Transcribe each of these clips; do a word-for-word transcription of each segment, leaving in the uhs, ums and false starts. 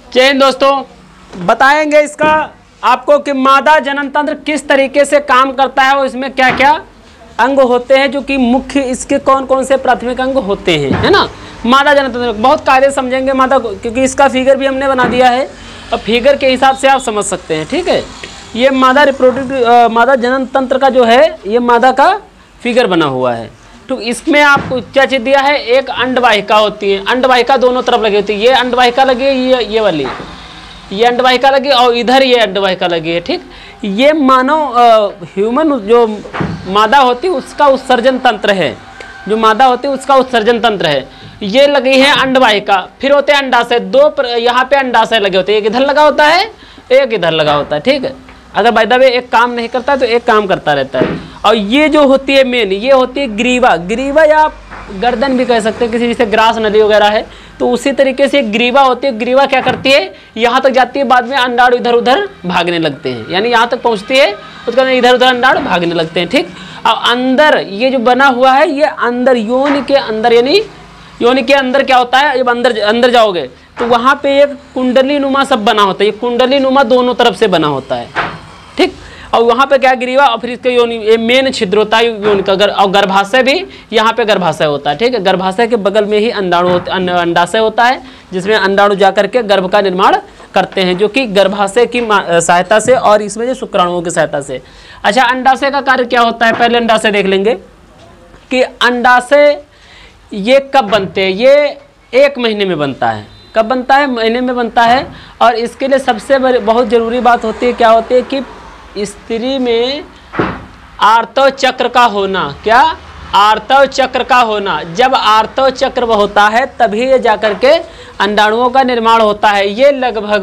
जय हिंद दोस्तों, बताएंगे इसका आपको कि मादा जनन तंत्र किस तरीके से काम करता है और इसमें क्या क्या अंग होते हैं, जो कि मुख्य इसके कौन कौन से प्राथमिक अंग होते हैं, है ना। मादा जनन तंत्र बहुत कायदे समझेंगे मादा, क्योंकि इसका फिगर भी हमने बना दिया है और फिगर के हिसाब से आप समझ सकते हैं। ठीक है, ये मादा रिप्रोडक्टिव मादा जनन तंत्र का जो है ये मादा का फिगर बना हुआ है। तो इसमें आपको क्या चीज़ दिया है, एक अंडवाहिका होती है, अंडवाहिका दोनों तरफ लगी होती है, ये अंडवाहिका लगी है, ये ये वाली ये अंडवाहिका लगी और इधर ये अंडवाहिका लगी है। ठीक, ये मानव ह्यूमन जो मादा होती है उसका उत्सर्जन तंत्र है, जो मादा होती है उसका उत्सर्जन तंत्र है। ये लगी है अंडवाहिका, फिर होते हैं अंडाशय, दो यहाँ पे अंडाशय लगे होते हैं, एक इधर लगा होता है एक इधर लगा होता है। ठीक है, अगर बाय द वे एक काम नहीं करता है तो एक काम करता रहता है। और ये जो होती है मेन, ये होती है ग्रीवा, ग्रीवा या आप गर्दन भी कह सकते हैं, किसी जैसे ग्रास नदी वगैरह है तो उसी तरीके से ग्रीवा होती है। ग्रीवा क्या करती है, यहाँ तक जाती है, बाद में अंडाणु इधर उधर भागने लगते हैं, यानी यहाँ तक पहुँचती है उसके बाद इधर उधर अंडाणु भागने लगते हैं। ठीक, और अंदर ये जो बना हुआ है ये अंदर योनि के अंदर, यानी योनि के अंदर क्या होता है, जब अंदर अंदर जाओगे तो वहाँ पे एक कुंडली नुमा सब बना होता है, ये कुंडली नुमा दोनों तरफ से बना होता है। ठीक, और वहाँ पे क्या ग्रीवा और फिर इसके योनि, ये मेन छिद्र होता है योनि का, और गर्भाशय भी यहाँ पे गर्भाशय होता है। ठीक है, गर्भाशय के बगल में ही अंडाणु अंडाशय होता है, जिसमें अंडाणु जा करके गर्भ का निर्माण करते हैं, जो कि गर्भाशय की सहायता से और इसमें जो शुक्राणुओं की सहायता से। अच्छा, अंडाशय का कार्य क्या होता है, पहले अंडाशय देख लेंगे कि अंडाशय ये कब बनते हैं। ये एक महीने में बनता है। कब बनता है, महीने में बनता है। और इसके लिए सबसे बहुत ज़रूरी बात होती है, क्या होती है कि स्त्री में आर्तव चक्र का होना। क्या, आर्तव चक्र का होना। जब आर्तव चक्र होता है तभी ये जाकर के अंडाणुओं का निर्माण होता है। ये लगभग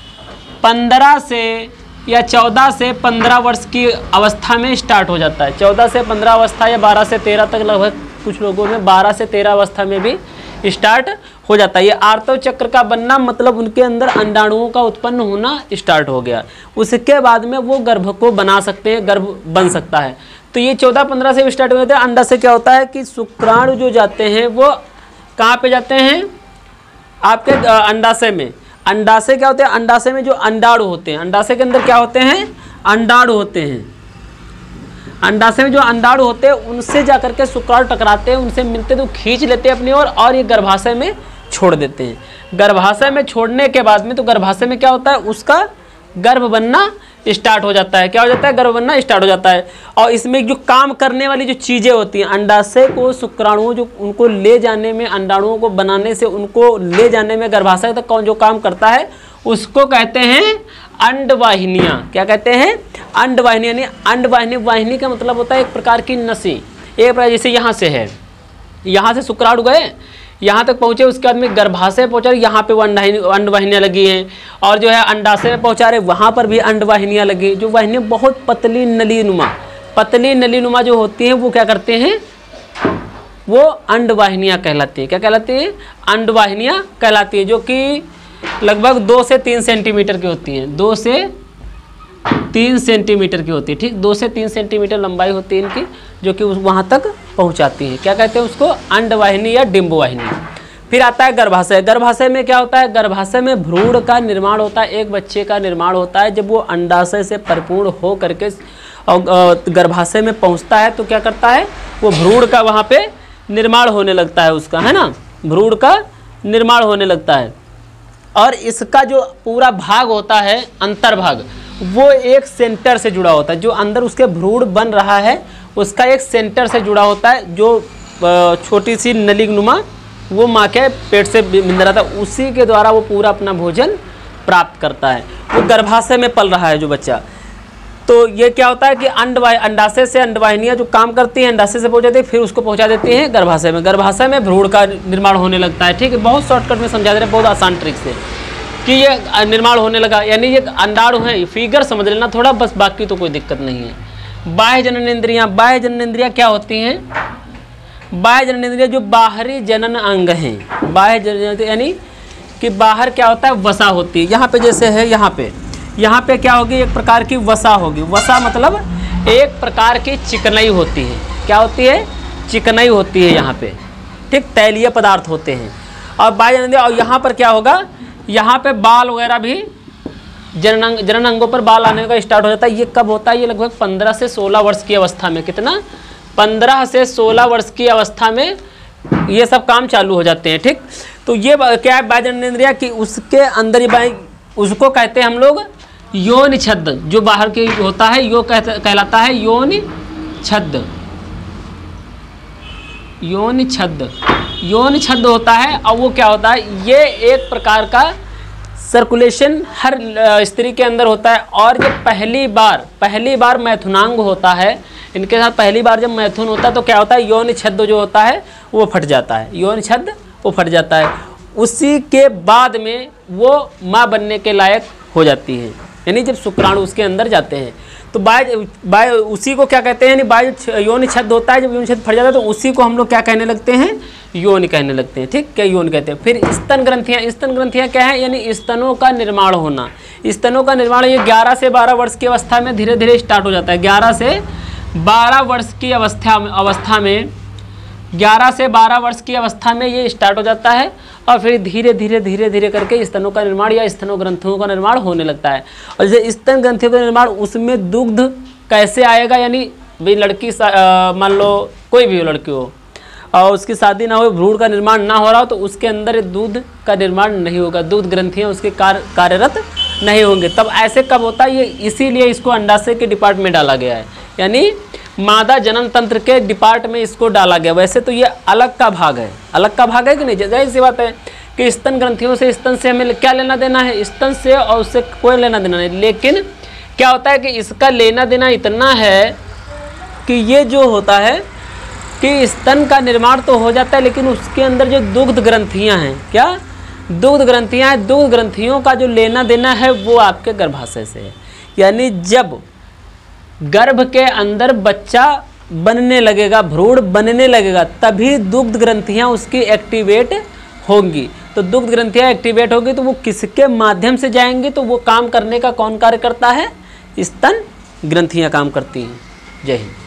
पंद्रह से या चौदह से पंद्रह वर्ष की अवस्था में स्टार्ट हो जाता है। चौदह से पंद्रह अवस्था या बारह से तेरह तक, लगभग कुछ लोगों में बारह से तेरह अवस्था में भी स्टार्ट हो जाता है। ये आर्तव चक्र का बनना मतलब उनके अंदर अंडाणुओं का उत्पन्न होना स्टार्ट हो गया। उसके बाद में वो गर्भ को बना सकते हैं, गर्भ बन सकता है। तो ये चौदह पंद्रह से स्टार्ट हो जाता है। अंडा से क्या होता है कि शुक्राणु जो जाते हैं वो कहाँ पे जाते हैं, आपके अंडाशय में। अंडाशय क्या होते हैं, अंडाशय में जो अंडाणु होते हैं, अंडाशय के अंदर क्या होते हैं, अंडाणु होते हैं। अंडाशय में जो अंडाणु होते हैं उनसे जाकर के शुक्राणु टकराते हैं, उनसे मिलते तो खींच लेते हैं अपनी ओर और ये गर्भाशय में छोड़ देते हैं। गर्भाशय में छोड़ने के बाद में तो गर्भाशय में क्या होता है, उसका गर्भ बनना स्टार्ट हो जाता है। क्या हो जाता है, गर्भ बनना स्टार्ट हो जाता है। और इसमें जो काम करने वाली जो चीज़ें होती हैं, अंडाशय को शुक्राणुओं जो उनको ले जाने में, अंडाणुओं को बनाने से उनको ले जाने में गर्भाशय तक कौन जो काम करता है उसको कहते हैं अंडवाहिनियाँ। क्या कहते हैं, अंडवाहिनी। यानी अंडवाहिनी, वाहिनी का मतलब होता है एक प्रकार की नसी। एक प्रकार जैसे यहाँ से है, यहाँ से शुक्राणु गए, यहाँ तक पहुँचे, उसके बाद में गर्भाशय पहुँचा, यहाँ पे वो अंडवाहिनी अंडवाहिनियाँ लगी हैं। और जो है अंडाशय में पहुँचा रहे, वहाँ पर भी अंडवाहिनियाँ लगी। जो वाहिनियाँ बहुत पतली नलीनुमा, पतली नलीनुमा जो होती हैं वो क्या करते हैं, वो अंडवाहिनियाँ कहलाती है। क्या कहलाती है, अंडवाहिनियाँ कहलाती है, जो कि लगभग दो से तीन सेंटीमीटर की होती हैं। दो से तीन सेंटीमीटर की होती है। ठीक, दो से तीन सेंटीमीटर लंबाई होती है इनकी, जो कि वहाँ तक पहुँचाती है। क्या कहते हैं उसको, अंडवाहिनी या डिम्बवाहिनी। फिर आता है गर्भाशय। गर्भाशय में क्या होता है, गर्भाशय में भ्रूण का निर्माण होता है, एक बच्चे का निर्माण होता है। जब वो अंडाशय से परिपूर्ण हो करके और गर्भाशय में पहुँचता है तो क्या करता है, वो भ्रूण का वहाँ पे निर्माण होने लगता है उसका, है ना, भ्रूण का निर्माण होने लगता है। और इसका जो पूरा भाग होता है, अंतर्भाग, वो एक सेंटर से जुड़ा होता है। जो अंदर उसके भ्रूण बन रहा है उसका एक सेंटर से जुड़ा होता है, जो छोटी सी नलीनुमा वो माँ के पेट से मिल रहा था, उसी के द्वारा वो पूरा अपना भोजन प्राप्त करता है। वो गर्भाशय में पल रहा है जो बच्चा। तो ये क्या होता है कि अंडवाहि अंडाशय से अंडवाहिनियाँ जो काम करती हैं, अंडाशय से पहुँचाती है, फिर उसको पहुँचा देती हैं गर्भाशय में। गर्भाशय में भ्रूण का निर्माण होने लगता है। ठीक है, बहुत शॉर्टकट में समझा दे रहे हैं, बहुत आसान ट्रिक से कि ये निर्माण होने लगा। यानी ये अंडाणु है, फिगर समझ लेना थोड़ा बस, बाकी तो कोई दिक्कत नहीं है। बाह्य जननेंद्रियाँ, बाह्य जननेंद्रियाँ क्या होती हैं, बाह्य जननेंद्रियाँ जो बाहरी जनन अंग हैं। बाह्य जननेंद्रियाँ यानी कि बाहर क्या होता है, वसा होती है। यहाँ पे जैसे है, यहाँ पे यहाँ पे क्या होगी, एक प्रकार की वसा होगी। वसा मतलब एक प्रकार की चिकनाई होती है। क्या होती है, चिकनाई होती है यहाँ पे। ठीक, तैलीय पदार्थ होते हैं। और बाह्य जननेंद्रिय, और यहाँ पर क्या होगा यहाँ पे बाल वगैरह भी जनन जनन अंगों पर बाल आने का स्टार्ट हो जाता है। ये कब होता है? ये लगभग पंद्रह से सोलह वर्ष की अवस्था में। कितना? पंद्रह से सोलह वर्ष की अवस्था में ये सब काम चालू हो जाते हैं। ठीक, तो ये क्या है बाह्य जननेंद्रिया कि उसके अंदर ही बाह्य, उसको कहते हैं हम लोग योनि छद्म, जो बाहर के होता है यो कहते कहलाता है योनि छद्म। योनि छद्म योनि छद्म होता है। और वो क्या होता है? ये एक प्रकार का सर्कुलेशन हर स्त्री के अंदर होता है। और जब पहली बार पहली बार मैथुनांग होता है, इनके साथ पहली बार जब मैथुन होता है तो क्या होता है? योनि छद्म जो होता है वो फट जाता है। योनि छद्म वो फट जाता है। उसी के बाद में वो माँ बनने के लायक हो जाती है, यानी जब शुक्राणु उसके अंदर जाते हैं। तो बाय बाय उसी को क्या कहते हैं? यानी बाय योनि छद्म होता है। जब योनि छद्म फट जाता है तो उसी को हम लोग क्या कहने लगते हैं? योनि कहने लगते हैं। ठीक, क्या योनि कहते हैं। फिर स्तन ग्रंथियाँ, स्तन ग्रंथियाँ क्या है? यानी स्तनों का निर्माण होना। स्तनों का निर्माण ये ग्यारह से बारह वर्ष की अवस्था में धीरे धीरे स्टार्ट हो जाता है। ग्यारह से बारह वर्ष की अवस्था अवस्था में ग्यारह से बारह वर्ष की अवस्था में ये स्टार्ट हो जाता है। और फिर धीरे धीरे धीरे धीरे करके स्तनों का निर्माण या स्तनों ग्रंथियों का निर्माण होने लगता है। और जैसे स्तन ग्रंथियों का निर्माण, उसमें दुग्ध कैसे आएगा? यानी भाई लड़की मान लो कोई भी लड़की हो और उसकी शादी ना हो, भ्रूण का निर्माण ना हो रहा हो, तो उसके अंदर दूध का निर्माण नहीं होगा, दूध ग्रंथियाँ उसके कार्य कार्यरत नहीं होंगे। तब ऐसे कब होता है? ये इसीलिए इसको अंडाशय के डिपार्ट में डाला गया है, यानी मादा जनन तंत्र के डिपार्ट में इसको डाला गया। वैसे तो ये अलग का भाग है, अलग का भाग है कि नहीं? जाहिर सी बात है कि स्तन ग्रंथियों से, स्तन से हमें क्या लेना देना है? स्तन से और उससे कोई लेना देना नहीं। लेकिन क्या होता है कि इसका लेना देना इतना है कि ये जो होता है कि स्तन का निर्माण तो हो जाता है, लेकिन उसके अंदर जो दुग्ध ग्रंथियाँ हैं, क्या दुग्ध ग्रंथियाँ हैं, दुग्ध ग्रंथियों का जो लेना देना है वो आपके गर्भाशय से है। यानी जब गर्भ के अंदर बच्चा बनने लगेगा, भ्रूण बनने लगेगा, तभी दुग्ध ग्रंथियां उसकी एक्टिवेट होंगी। तो दुग्ध ग्रंथियां एक्टिवेट होगी तो वो किसके माध्यम से जाएंगी? तो वो काम करने का कौन कार्य करता है? स्तन ग्रंथियां काम करती हैं। जय हिंद।